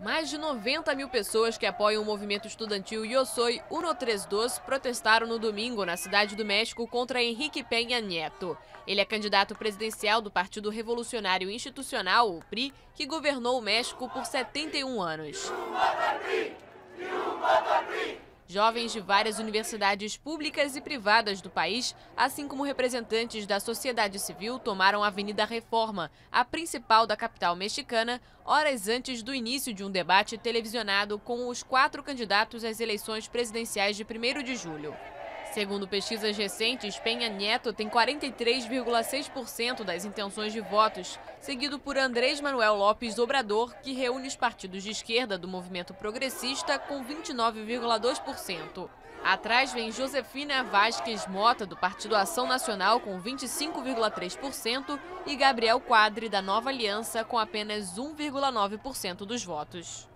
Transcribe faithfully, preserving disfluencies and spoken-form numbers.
Mais de noventa mil pessoas que apoiam o movimento estudantil Yo Soy Uno Três Dos protestaram no domingo na Cidade do México contra Enrique Peña Nieto. Ele é candidato presidencial do Partido Revolucionário Institucional, o P R I, que governou o México por setenta e um anos. Jovens de várias universidades públicas e privadas do país, assim como representantes da sociedade civil, tomaram a Avenida Reforma, a principal da capital mexicana, horas antes do início de um debate televisionado com os quatro candidatos às eleições presidenciais de primeiro de julho. Segundo pesquisas recentes, Peña Nieto tem quarenta e três vírgula seis por cento das intenções de votos, seguido por Andrés Manuel López Obrador, que reúne os partidos de esquerda do movimento progressista com vinte e nove vírgula dois por cento. Atrás vem Josefina Vázquez Mota, do Partido Ação Nacional, com vinte e cinco vírgula três por cento, e Gabriel Quadri, da Nova Aliança, com apenas um vírgula nove por cento dos votos.